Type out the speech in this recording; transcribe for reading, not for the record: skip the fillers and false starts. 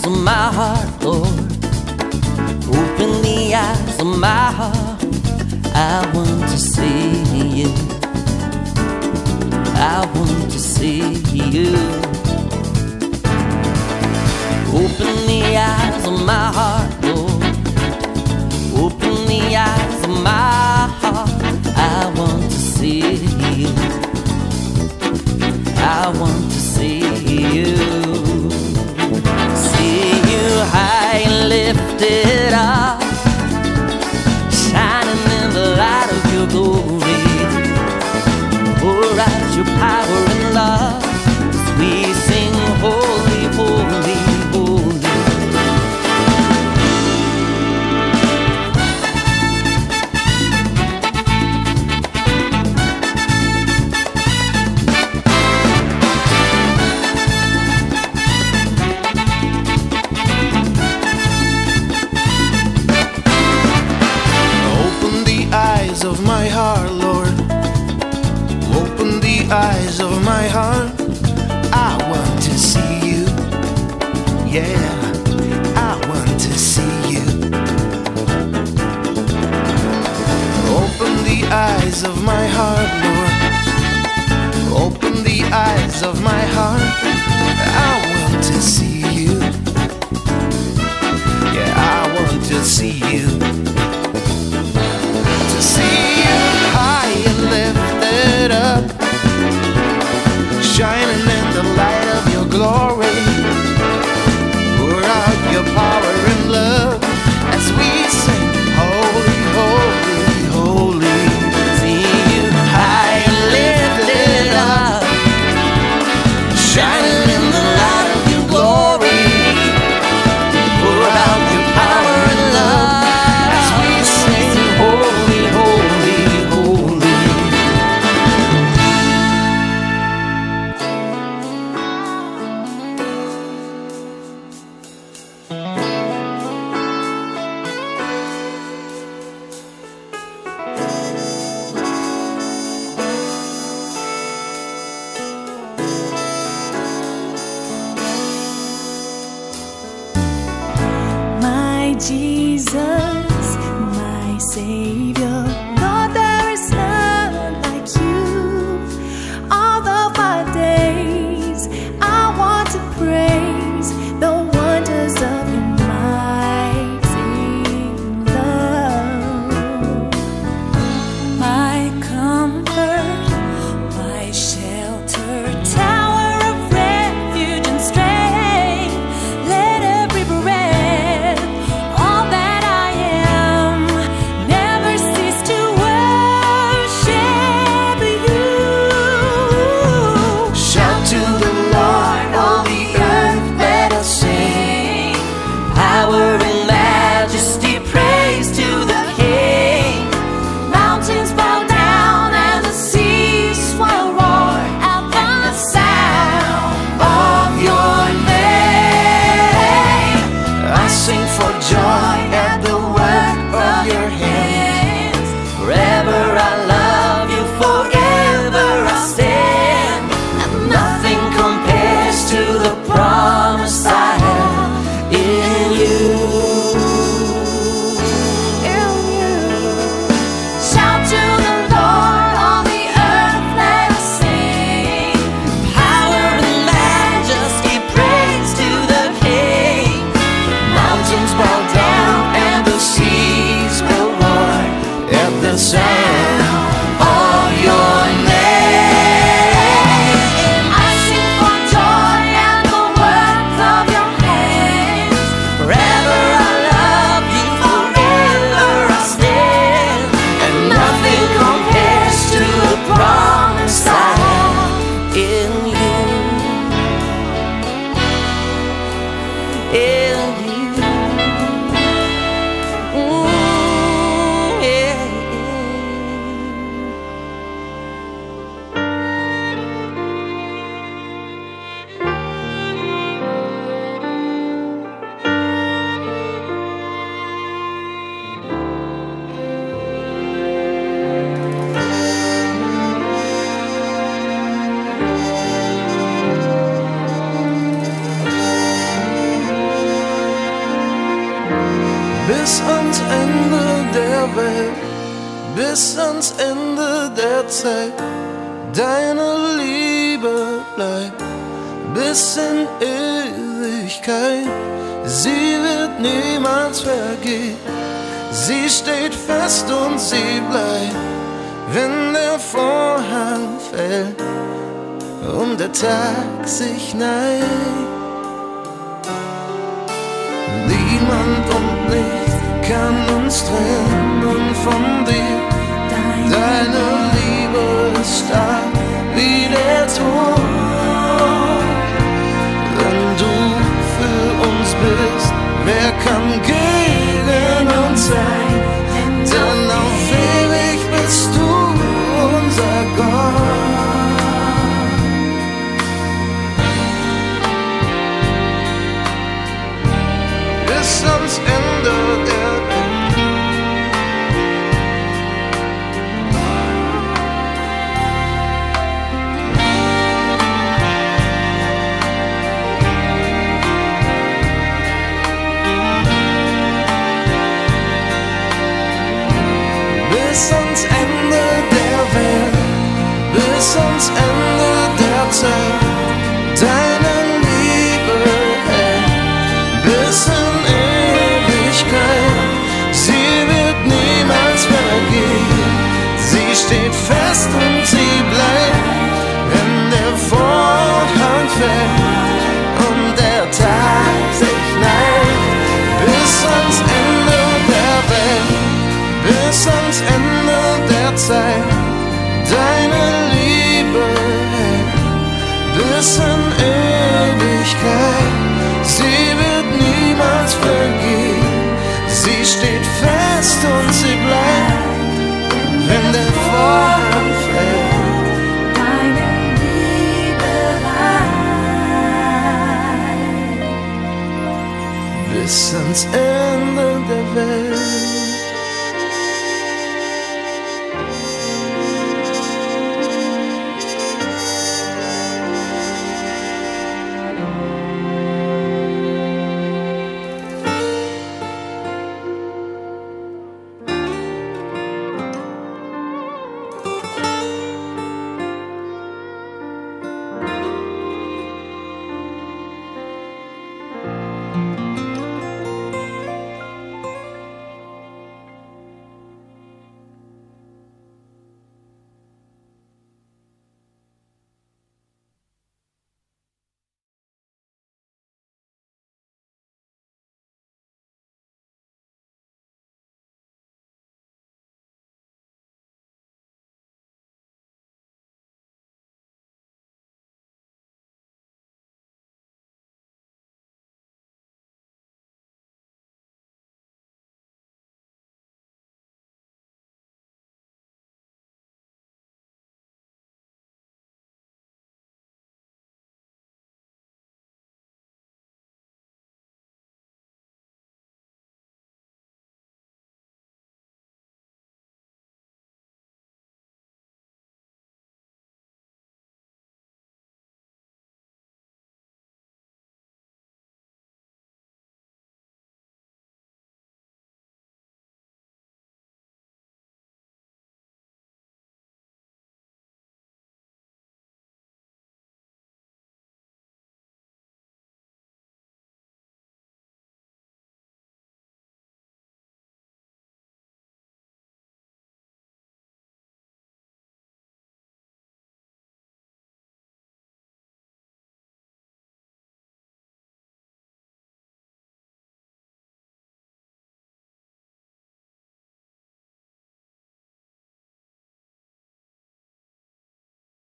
eyes of my heart, Lord. Open the eyes of my heart. I want to see you. I want to see you. Open the eyes of my heart, Lord. Open the eyes of my heart. I want to see you. I want to see you. See you high and lifted up, shining in the light of your glory. Pour out your power and love as we sing holy, holy, holy. Of my heart, Lord, open the eyes of my heart. I want to see you. Yeah, I want to see you. Open the eyes of my heart, Lord. Open the eyes of my heart. I want to see you. Yeah, I want to see you. See you high and lifted up, shining in the light of your glory. Pour out your power and love as we sing holy, holy, holy. See you high and lifted up, shining in the light of your glory. Pour out your power and love as we sing holy, holy, holy. My Jesus, my Savior, Lord, there is none like you. All of my days, I want to praise the wonders of your mighty love. My comfort, my shelter, tower of refuge and strength, let every breath, all that I am, never cease to worship you. Shout to the Lord, all the earth, let us sing. Power and majesty, praise to the King. Mountains bow down and the seas swell roar at the sound of your name. I sing for joy at the work of your hands. Forever I love you, forever I stand, and nothing compares. Welt, bis ans Ende der Zeit. Deine Liebe bleibt bis in Ewigkeit. Sie wird niemals vergehen. Sie steht fest und sie bleibt, wenn der Vorhang fällt und der Tag sich neigt. Niemand und nichts kann uns trennen von dir. Deine Liebe ist stark wie der Tod. Wenn du für uns bist, wer kann gegen uns sein? Denn auf ewig bist du unser Gott. Bis ans Ende der Welt. Bis ans Ende der Welt, bis ans Ende der Zeit. Deine Liebe hält bis in Ewigkeit. Sie wird niemals vergehen. Sie steht fest und sie bleibt, wenn der Vorhang fällt und der Tag sich neigt. Bis ans Ende der Welt, bis ans Ende der Zeit. Deine Liebe hält bis in Ewigkeit. Sie wird niemals vergehen. Sie steht fest und sie bleibt, wenn der Vorhang fällt. Deine Liebe Bis ans Ende